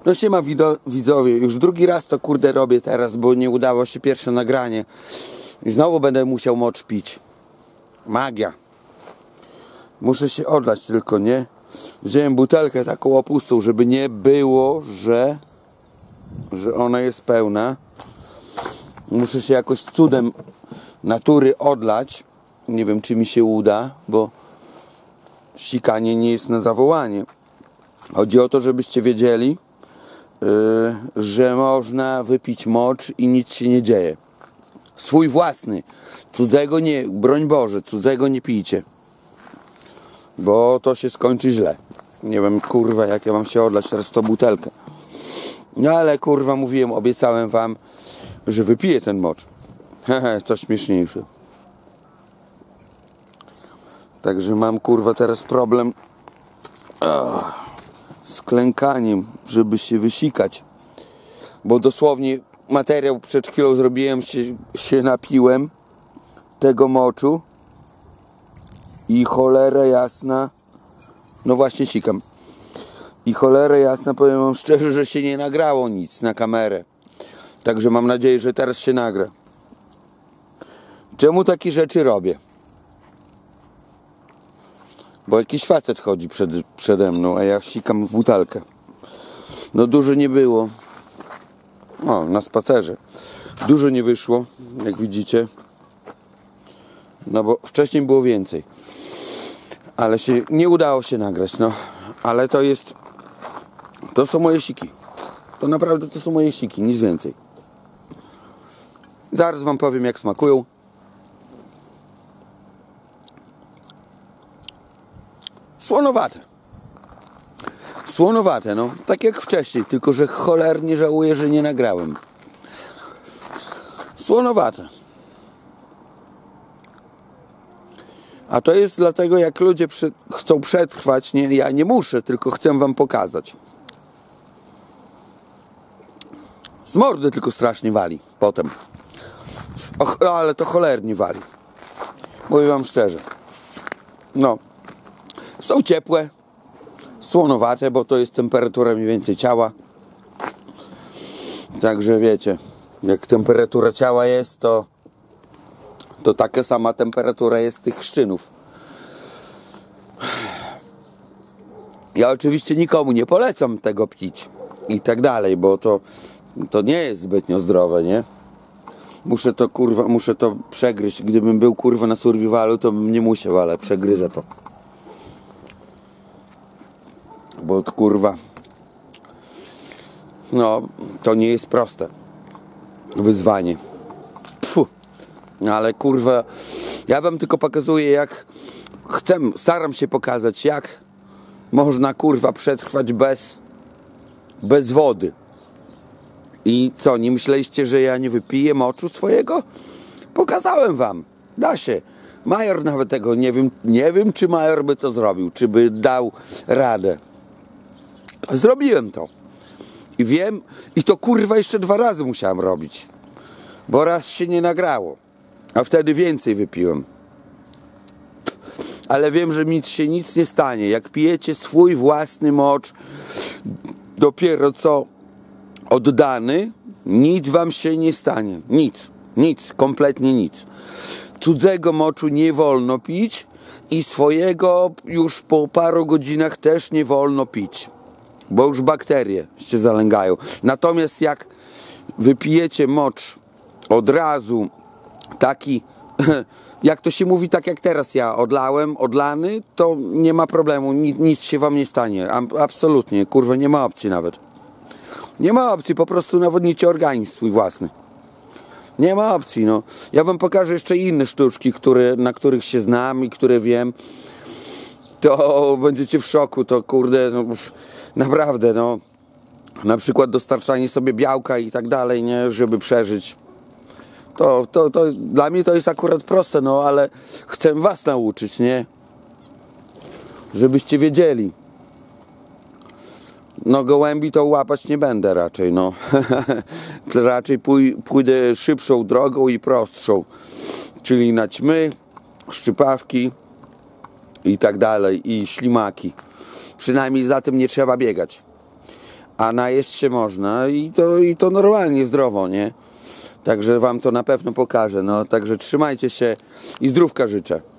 No siema widzowie, już drugi raz to kurde robię teraz, bo nie udało się pierwsze nagranie. I znowu będę musiał mocz pić. Magia. Muszę się odlać tylko, nie? Wziąłem butelkę taką opustą, żeby nie było, że ona jest pełna. Muszę się jakoś cudem natury odlać. Nie wiem, czy mi się uda, bo sikanie nie jest na zawołanie. Chodzi o to, żebyście wiedzieli, że można wypić mocz i nic się nie dzieje. Swój własny. Cudzego nie, broń Boże, cudzego nie pijcie. Bo to się skończy źle. Nie wiem, kurwa, jak ja mam się odlać teraz w tą butelkę. No ale kurwa, mówiłem, obiecałem wam, że wypiję ten mocz. Hehe, coś śmieszniejsze. Także mam kurwa teraz problem z klękaniem, żeby się wysikać. Bo dosłownie materiał przed chwilą zrobiłem, się napiłem tego moczu i cholera jasna, no właśnie sikam. I cholera jasna, powiem wam szczerze, że się nie nagrało nic na kamerę. Także mam nadzieję, że teraz się nagra. Czemu takie rzeczy robię? Bo jakiś facet chodzi przede mną, a ja sikam w butelkę. No dużo nie było. O, na spacerze. Dużo nie wyszło, jak widzicie. No bo wcześniej było więcej. Ale się nie udało się nagrać, no. Ale to są moje siki. To naprawdę to są moje siki, nic więcej. Zaraz wam powiem, jak smakują. Słonowate. Słonowate, no. Tak jak wcześniej, tylko że cholernie żałuję, że nie nagrałem. Słonowate. A to jest dlatego, jak ludzie chcą przetrwać, nie, ja nie muszę, tylko chcę wam pokazać. Z mordy tylko strasznie wali potem. Ale to cholernie wali. Mówię wam szczerze. No. Są ciepłe, słonowate, bo to jest temperatura mniej więcej ciała. Także wiecie, jak temperatura ciała jest, to taka sama temperatura jest tych chrzczynów. Ja oczywiście nikomu nie polecam tego pić i tak dalej, bo to nie jest zbytnio zdrowe, nie? Muszę to przegryźć. Gdybym był kurwa na survivalu, to bym nie musiał, ale przegryzę to. Bo kurwa, no to nie jest proste wyzwanie. Pfu. Ale kurwa, ja wam tylko pokazuję, jak staram się pokazać, jak można kurwa przetrwać bez wody. I co, nie myśleliście, że ja nie wypiję moczu swojego? Pokazałem wam, da się. Major nawet tego, nie wiem czy Major by to zrobił, czy by dał radę. Zrobiłem to. I wiem, i to kurwa jeszcze 2 razy musiałem robić. Bo raz się nie nagrało. A wtedy więcej wypiłem. Ale wiem, że mi się nic nie stanie. Jak pijecie swój własny mocz, dopiero co oddany, nic wam się nie stanie. Nic, kompletnie nic. Cudzego moczu nie wolno pić i swojego już po paru godzinach też nie wolno pić. Bo już bakterie się zalęgają. Natomiast jak wypijecie mocz od razu taki, jak to się mówi, tak jak teraz ja odlany, to nie ma problemu, nic się wam nie stanie. Absolutnie, kurwa, nie ma opcji nawet. Nie ma opcji, po prostu nawodnicie organizm swój własny. Nie ma opcji, no. Ja wam pokażę jeszcze inne sztuczki, na których się znam i które wiem. To będziecie w szoku, to kurde, no, naprawdę, no. Na przykład dostarczanie sobie białka i tak dalej, nie, żeby przeżyć. To dla mnie to jest akurat proste, no, ale chcę was nauczyć, nie? Żebyście wiedzieli. No, gołębi to łapać nie będę raczej, no. Raczej pójdę szybszą drogą i prostszą. Czyli na ćmy, szczypawki i tak dalej, i ślimaki. Przynajmniej za tym nie trzeba biegać. a najeść się można i to normalnie, zdrowo, nie? Także wam to na pewno pokażę. No, także trzymajcie się i zdrówka życzę.